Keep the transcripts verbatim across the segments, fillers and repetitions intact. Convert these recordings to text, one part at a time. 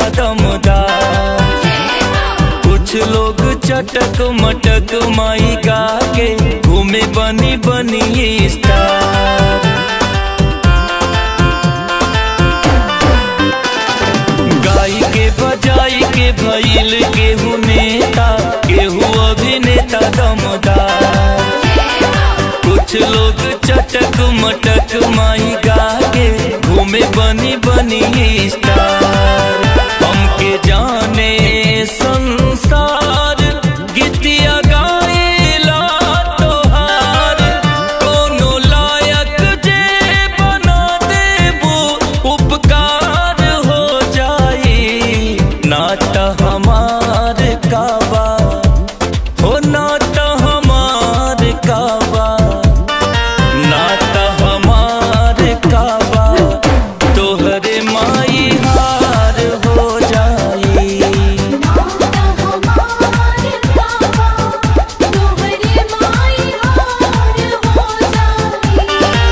दमदार। कुछ लोग चटक मटक माई गा के घूमे बनी बनी स्टार। गाई के बजाई के भइल केहू नेता, केहू अभिनेता दमदार। कुछ लोग चटक मटक माई गा के घूमे बनी बनी स्टार। हमके जाने संसार गीतिया गाएला तोहार। कोनो लायक जे बना देबू उपकार हो जाई। नाता हमार काबा हो, नाता हमार काबा, नाता हमार काबा तोहरे माई हार हो जाई। नाता हमार काबा तोहरे माई हार हो जाई।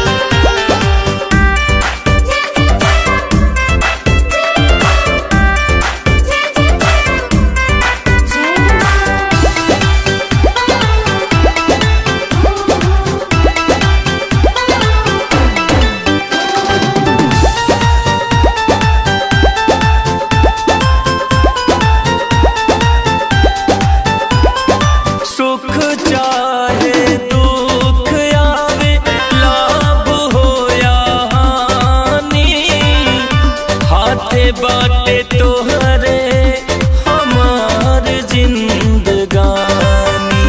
सुख चाहे दुख आवे, लाभ हो या हानि, हाथे बाटे तोहरे हमार जिंदगानी।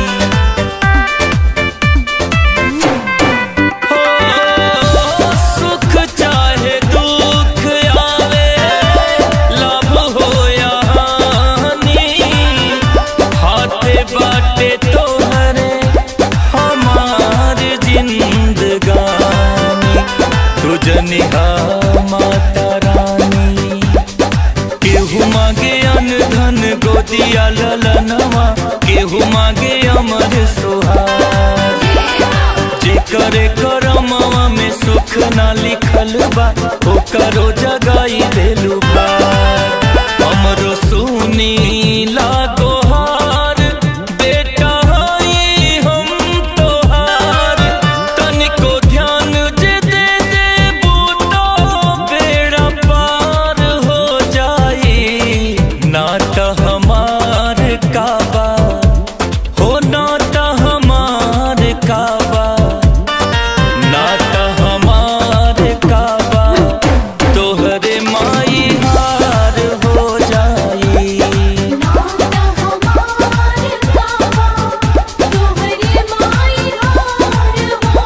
हो सुख चाहे दुख आवे, लाभ हो या हानि, हाथे बाटे तोहरे हमार जिंदगानी। तुझनिहा माता रानी, केहू मांगे अन्न धन गोदिया ललनवा, केहू मांगे अमर सुहाग। जेकरे करमवा में सुख ना लिखल बा, ओकरो जगाई देलू पार। हमरो सुनी लागो हार, बेटा हई हम तोहार। तनिको ध्यान जे दे देबू तो बेड़ा पार हो जाई। नाता हमार काबा हो, नाता हमार काबा, नाता हमार काबा तोहरे माई हार हो जाई। नाता हमार काबा तोहरे माई हार हो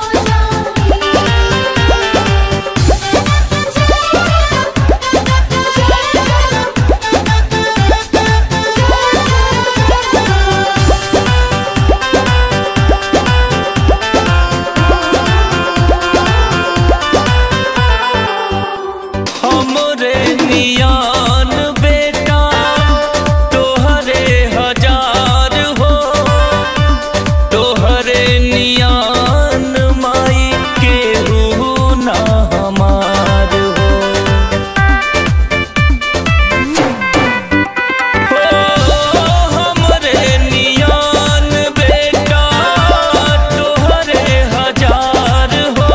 हमरे नियान बेटा तोहरे हजार हो, तोहरे नियान माई केहू ना हमार हो। हो हमरे नियान बेटा तोहरे हजार हो,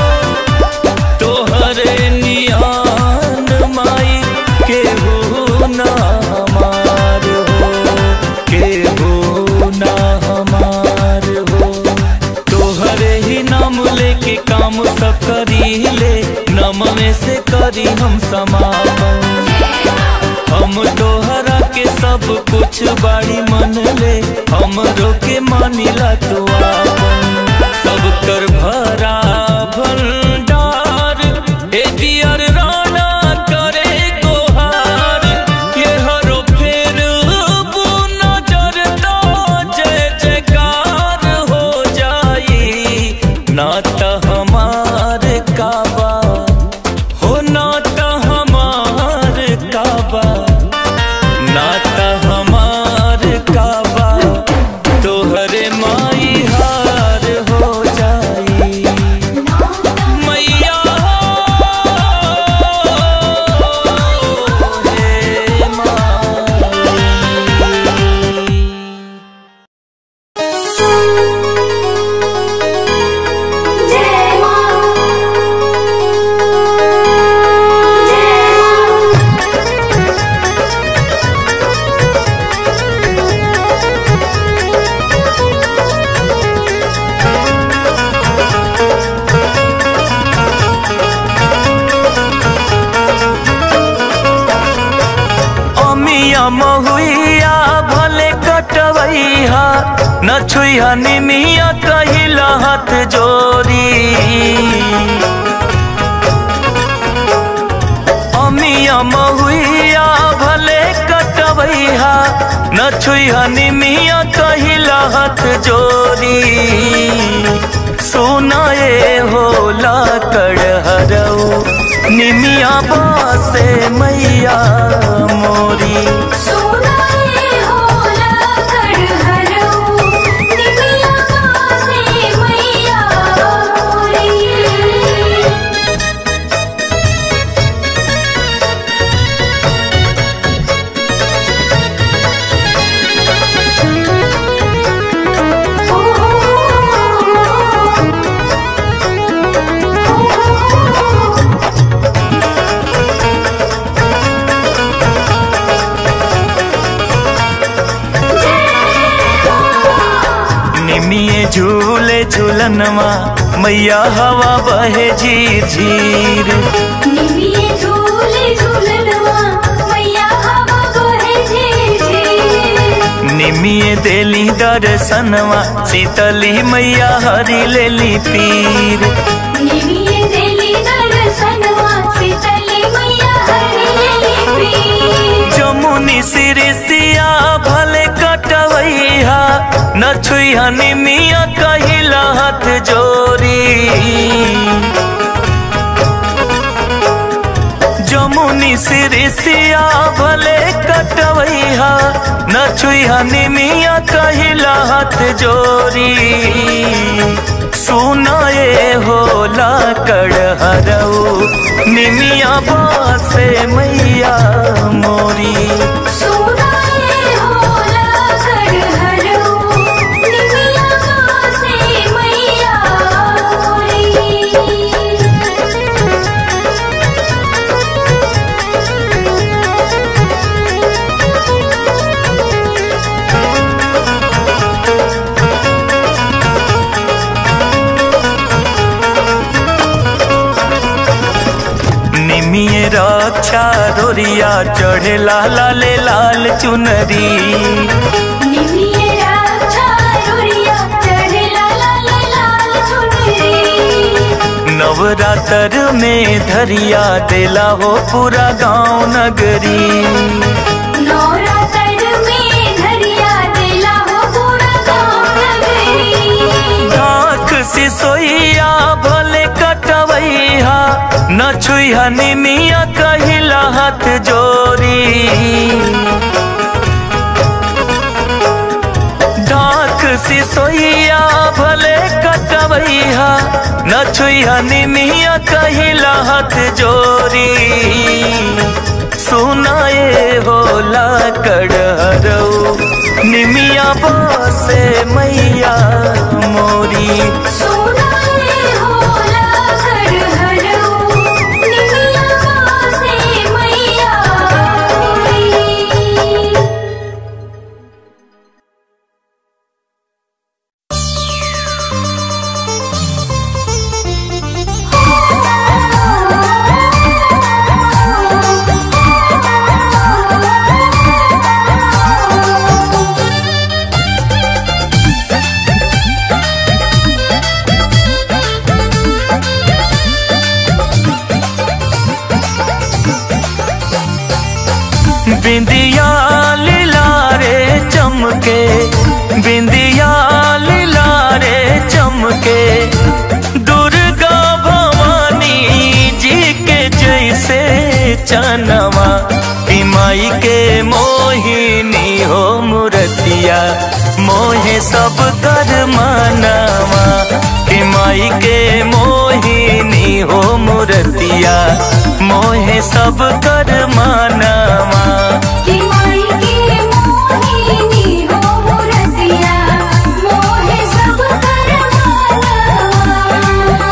तोहरे नियान माई केहू ना हमार हो, केहू ना हमार हो। तोहरे ही नाम लेके काम सब करी ले, नमवे से करी हम समापन। हम तोहरा के सब कुछ बाड़ी मन ले, हमरो के मानिला तू आपन। सब कर भरा भंडार ए दियर राणा करे गोहार। ये हरो फेर बू नजर तो जय जयकार हो जाई। नाता हमार काबा हो, नाता हमार काबा, नाता हमार काबा तोहरे माई हार हो अमिया महुइया भले कटवैहा न छुइहा निमिया कहिला हाथ जोरी। अमिया महुइया भले कटवैहा न छुइहा निमिया कहिला हाथ जोरी। सुनाए होला कड़हरऊ निमिया बासे मैया मोरी। सुनाए होला कड़हरऊ निमिया बासे मैया मोरी। निमिये झूले झूलनवा मैया हवा बहे झीर झीर। निमिये झूले झूलनवा मैया हवा बहे झीर झीर। निमिये देली दर्शनवा शीतली मैया हरी लेली पीर। निमिये देली दर्शनवा शीतली मैया हरी लेली पीर। जमुनी सिरिसिया भले कटवैहा न छुइहा निमिया कहिला हाथ जोरी। जमुनी सिरिसिया भले कटवैहा न छुइहा निमिया कहिला हाथ जोरी। सुनाए होला कड़हरऊ निमिया बासे मैया मोरी। सुनाए होला कड़हरऊ निमिया बासे मैया मोरी। निमिये रक्षा रोरिया चढ़े लाला ले लाल चुनरी। निमिये रक्षा रोरिया चढ़े लाला ले लाल चुनरी। नवरात्र में धरिया देला हो पूरा गांव नगरी। नवरात्र में धरिया देला हो पूरा गाँव नगरी। ढाक सिसोइया भले कटवैहा न छुइहा निमिया कहिला हाथ जोरी। ढाक सिसोइया भले कटवैहा न छुइहा निमिया कहिला हाथ जोरी। सुनाए होला कड़हरऊ निमिया बासे मैया मोरी। सुनाए होला कड़हरऊ निमिया बासे मैया मोरी। बिंदिया लीला रे चमके, बिंदिया लीला रे चमके, दुर्गा भवानी जी के जैसे चनवा। माई के मोहिनी हो मूर्तिया, मोहे सब कर मनवा। माई के मोहिनी हो मूर्तिया, मोहे सब कर मनवा। कि माई के मोहिनी हो मूर्तिया, मोहे सब कर मनवा।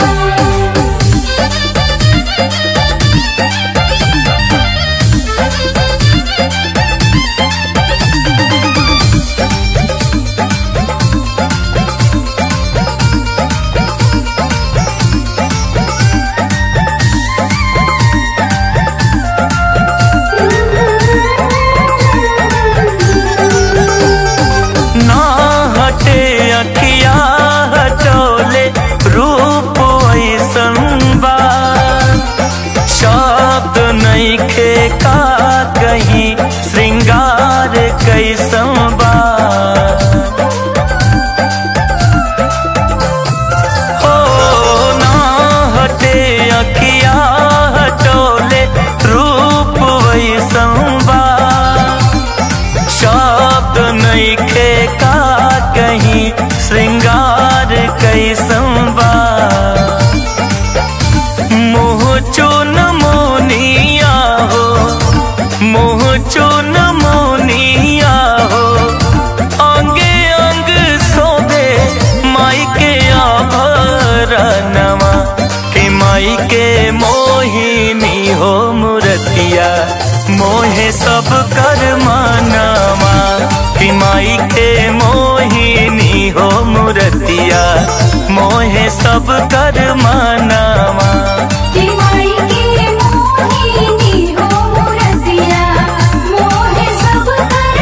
चुन मुनिया हो, अंगे अंग शोभे माई के आभरणवा, कि माई के मोहिनी हो मूर्तिया मोहे सब कर मानवा, कि माई के मोहिनी हो मूर्तिया मोहे सब कर मानवा। कि माई के मोहिनी हो मूर्तिया मोहे सब कर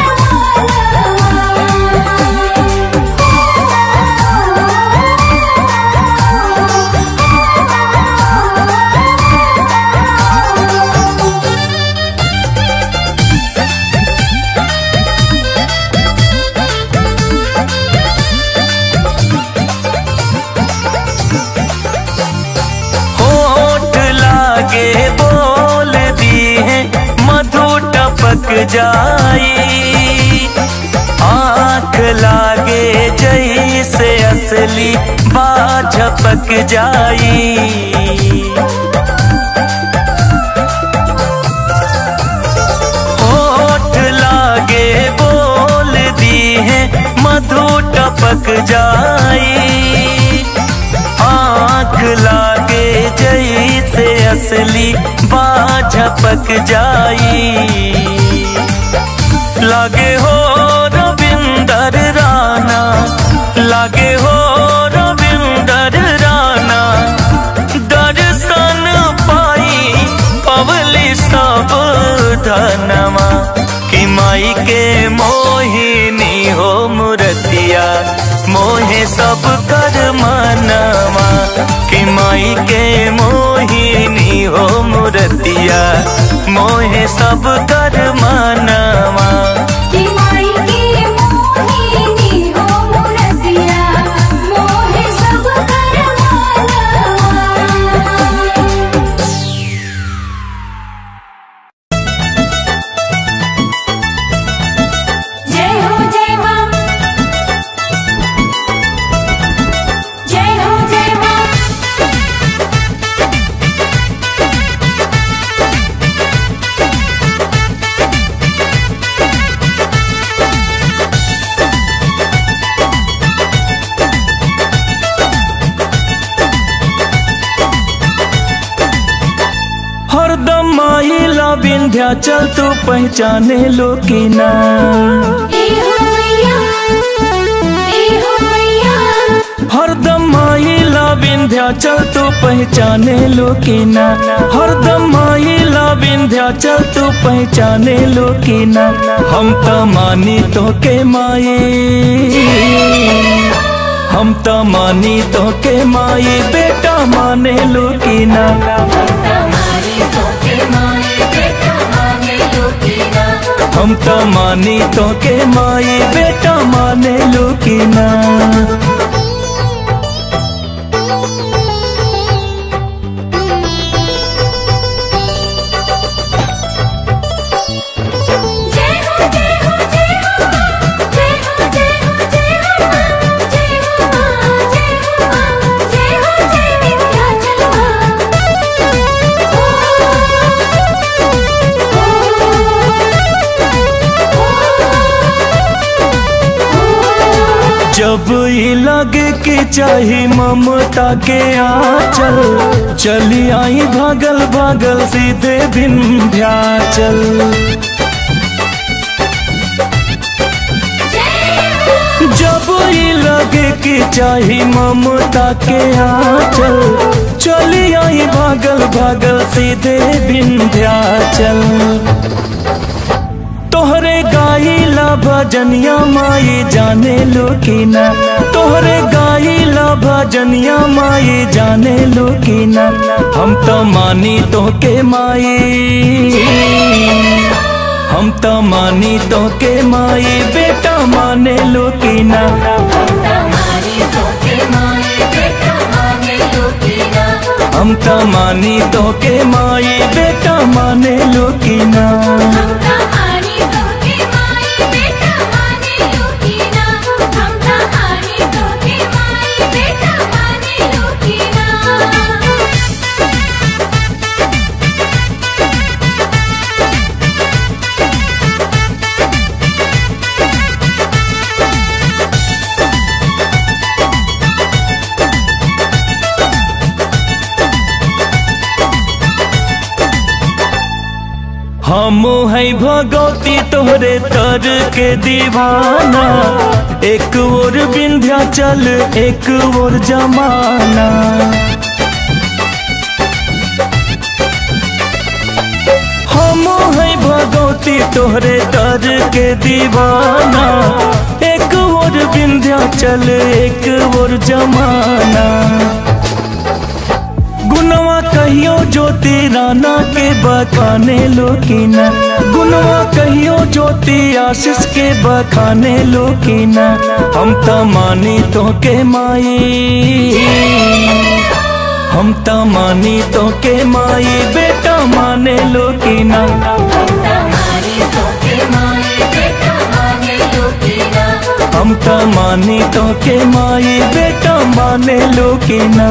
टपक जाई, आँख लागे जैसे असली बाझपक जाई। होठ लागे बोल दी है मधु टपक जाई, आँख लागे जैसे असली बाझपक जाई। लागे हो रविंदर राना, लागे हो रविंदर राना, दर्शन पाई पवली सब धनवा, कि माई के मोहिनी हो मूर्तिया मोहे सब कर मनवा, कि माई के मोहिनी हो मूर्तिया मोहे सब कर मनवा। कि माई के मोहिनी हो मूर्तिया मोहे सब कर जय हो जय मां, जय हो जय मां। हरदम माई ला विंध्याचल तू पहचाने लो कि ना, ए हो मैया, ए हो मैया। हरदम माई ला विंध्याचल तू पहचाने लो कि ना, हरदम माई ला विंध्याचल तू पहचाने लो कि ना। हम त मानी तो के माई, हम त मानी तो के माई बेटा माने लो कि ना। हम त मानी तो के माई बेटा माने लो कि ना। जब ई लगे कि चाही ममता के आंचल, चली आई भागल भागल सीधे विंध्याचल। जब ई लगे कि चाही ममता के आंचल, चली आई भागल भागल सीधे विंध्याचल। तोहरे गाइला भजनिया माई जाने लो कि ना, तोहरे गाइला भजनिया माई जाने लो कि ना। हम तो मानी तो के माई, हम तो मानी तो के माई बेटा माने लो कि ना। हम तो मानी तो के माई बेटा माने लो कि ना। है भगवती तोहरे तर के दीवाना, एक और विंध्याचल एक और जमाना। हम है भगवती तोहरे तर के दीवाना, एक और विंध्याचल एक और जमाना। गुनवा कहियो ज्योति राना के बखाने लोकीना, गुनवा कहियो ज्योति आशीष के बखाने लोकीना। हम त मानी तो के माई, हम त मानी तो के माई, बेटा माने लोकीना। हम त मानी तो के माई, बेटा माने लोकीना।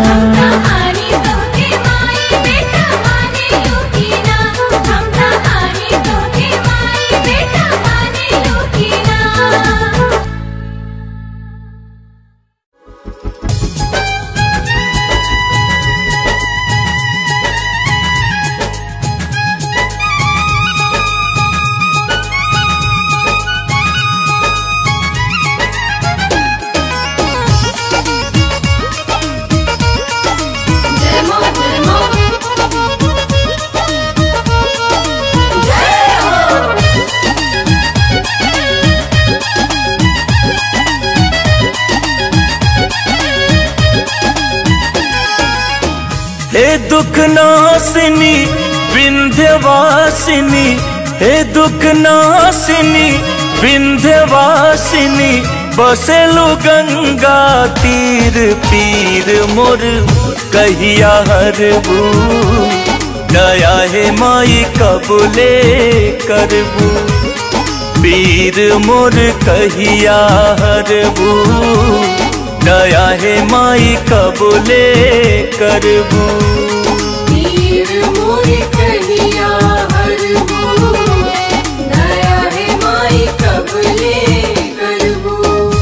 हे दुख नासिनी विंध्यवासिनी, हे दुख नासिनी विंध्यवासिनी, बसेलु गंगा तीर पीर मोर कहिया हरबू। दया हे माई कबूले करबू, पीर मोर कहिया हरबू। दया हे माई कबूले करबू, पीर मोर कहिया हरबू। दया हे माई कबूले करबू।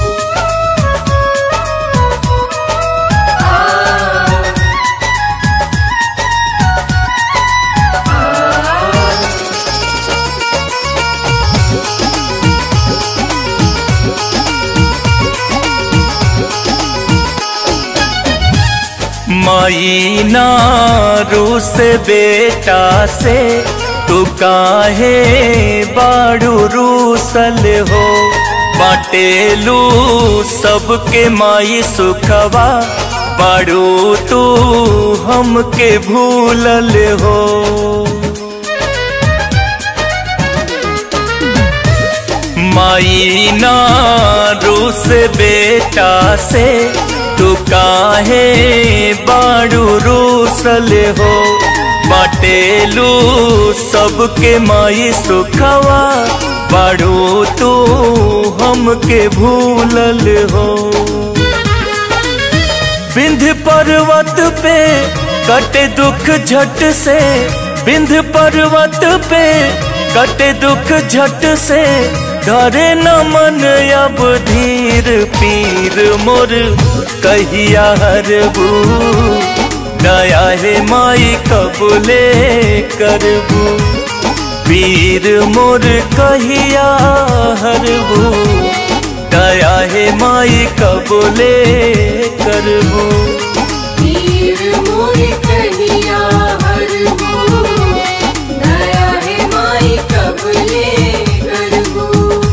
माई नारू से बेटा से तू काहे बाड़ू रूसल हो। बाटेलू सबके माई सुखवा, बाड़ू तू हमके भूलल हो। माई नारू से बेटा से तू काहे बाड़ू रूसल हो। बाटेलू सबके माई सुखवा, बाड़ू तू हमके भूलल हो। विंध्य पर्वत पे कटे दुख झट से, विंध्य पर्वत पे कटे दुख झट से। धरे न मन अब धीर पीर मोर कहिया हरबू। दया हे माई कबूले करबू, पीर मोर कहिया हरबू। दया हे माई कबूले करबू, पीर मोर कहिया हरबू। दया हे माई कबूले करबू।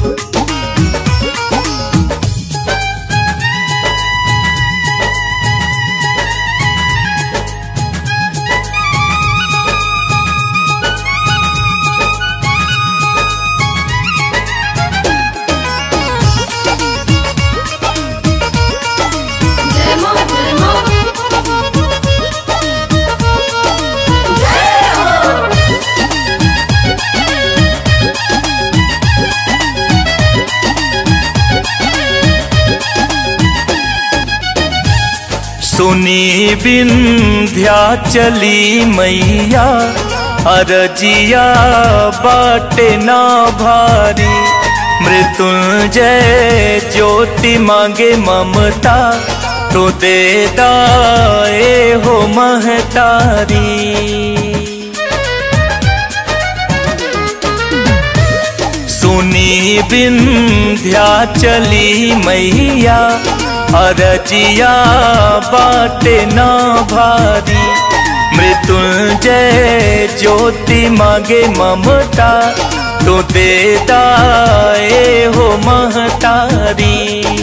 सुनी विंध्याचली मैया अरजिया बाटे ना भारी। मृत्युंजय ज्योति मांगे ममता, तो दे दाए हो महतारी। सुनी विंध्याचली मैया अरजिया बाटे ना भारी। मृत्युंजय ज्योति मांगे ममता तो दे दाए हो महतारी।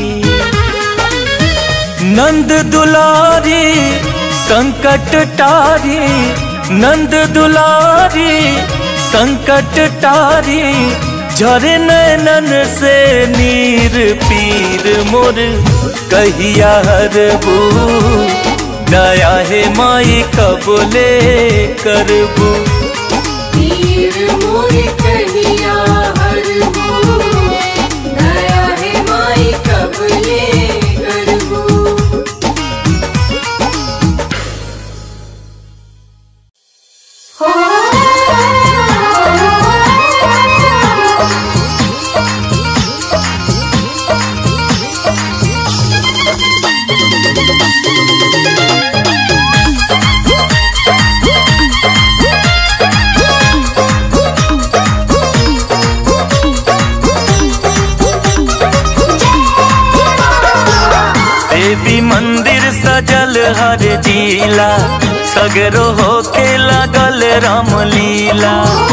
नंद दुलारी संकट टारी, नंद दुलारी संकट टारी। झरे नैनन से नीर पीर मोर कहिया हरबू। दया है माई कबले करबू। पीर मोर कहिया हरबू। दया है माई कबले करबू। देवी मंदिर सजल हर जिला, सगरो होके लगल रामलीला।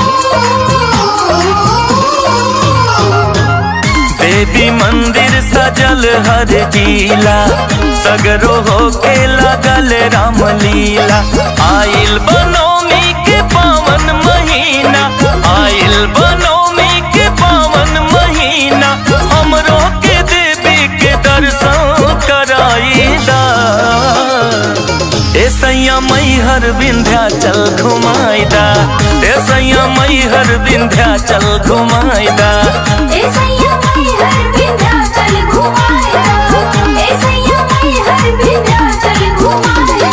देवी मंदिर सजल हर जिला, सगरो होके लगल रामलीला। आइल बनौमी के पावन महीना, आइल बनौमी के पावन महीना। हमरो के देवी के दर्शन कराईदा। ए सैया मैहर विंध्याचल घुमाईदा। ए सैया मैहर विंध्याचल घुमाईदा। ए सैया मैहर विंध्याचल घुमाईदा। ए सैया मैहर विंध्याचल घुमाईदा।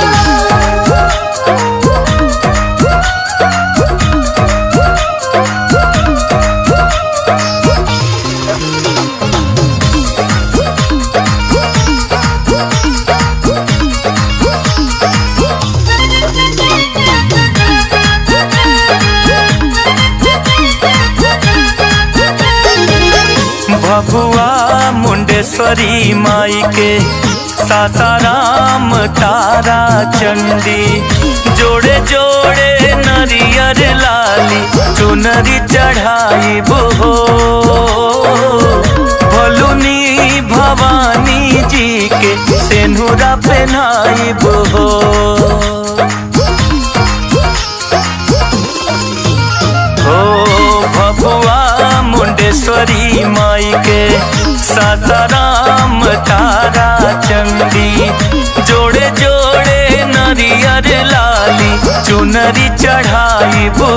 भभुआ मुंडेश्वरी माई के, सासाराम तारा चंडी। जोड़े जोड़े नरियर लाली चुनरी चढ़ाई बो। भलुनी भवानी जी के सेनुरा पहनाई बो। भभुआ मुंडेश्वरी माई के, सासाराम तारा चंडी। जोड़े जोड़े नरियर लाली चुनरी चढ़ाई बो।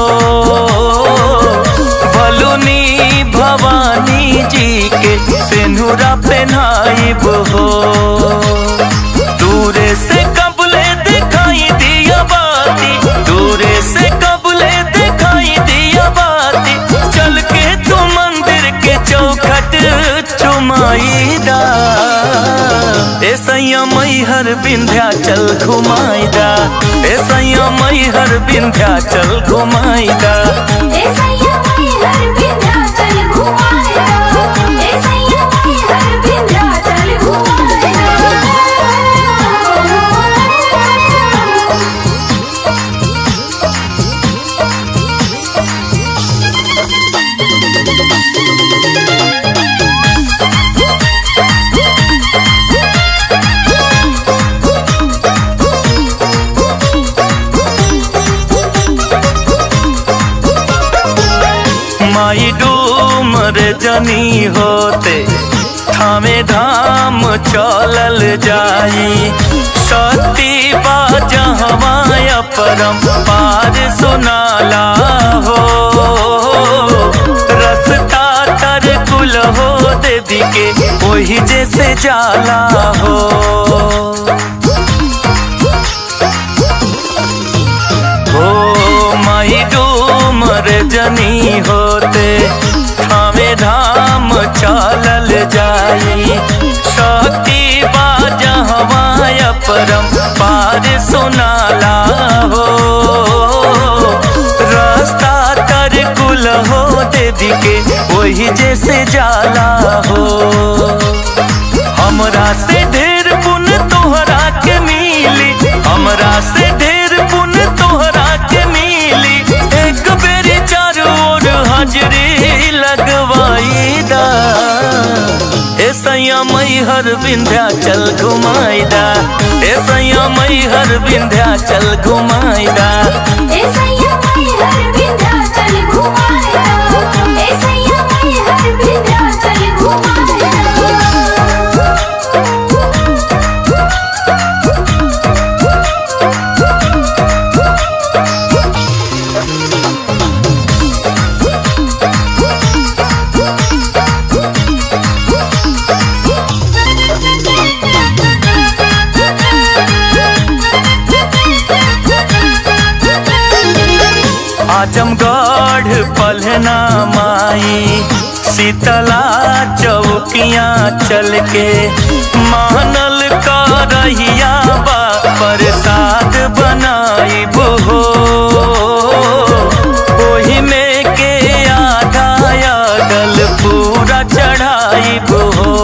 भलुनी भवानी जी के सेनुरा पहनाई बो। दूरे से कबले दिखाई दिया बाती, दूरे से कबले दिखाई दिया बाती। चल के तू मंदिर के चौखट चुमाईदा। ए सैया मैहर विंध्याचल घुमाईदा। ए सैया मैहर विंध्याचल घुमाईदा। ए सैया मैहर विंध्याचल घुमाईदा। ए सैया मैहर विंध्याचल घुमाईदा। माई डूमर जनी होते थामे धाम चलल जाई। सती बाजहवाय परम पार सुनाला हो। रसता तर कुल हो देवी के वही जैसे जाला हो। माई डूमर जनी होते थामे धाम चलल जाई। शक्ति बाजहवाय परम पार सुनाला हो। रास्ता तर कुल हो देवी खोज के वही जैसे जाला हो। हमरा से ढेर पुण्य तोहरा के मिली, हमरा से ढेर पुण्य तोहरा के मिली। एक बेरी चारों ओर हाजरी लगवाई दा, ए सैया मैहर विंध्याचल घुमाईदा, ए सैया मैहर विंध्याचल घुमाईदा। ए सैया मैहर विंध्याचल घुमाईदा, ए सैया मैहर विंध्याचल घुमाईदा। आजमगढ़ पलहना माई शीतला चौकियाँ चल के मानल करहिया बा प्रसाद बनाई हो। ओही में के आधा अगल पूरा चढ़ाई हो।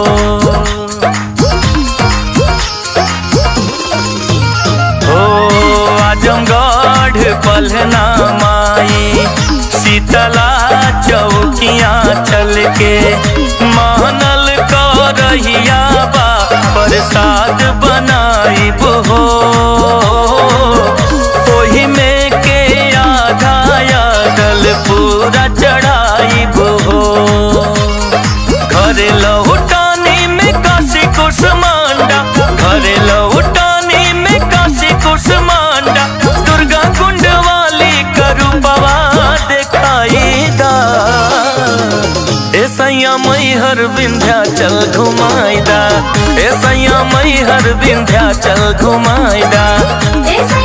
आजमगढ़ पलहना माई शीतला चौकियाँ चल के मानल करहिया बा प्रसाद बनाई हो। ओही में के आधा अगल पूरा चढ़ाई हो। घरे लौटानी में काशी कुसमांडा, घरे लौटानी में काशी कुसमांडा। दुर्गा कुंड वाली करूपवा दिखाई दा, ए सैया मैहर विंध्याचल घुमाईदा, ए सैया मैहर विंध्याचल घुमाईदा।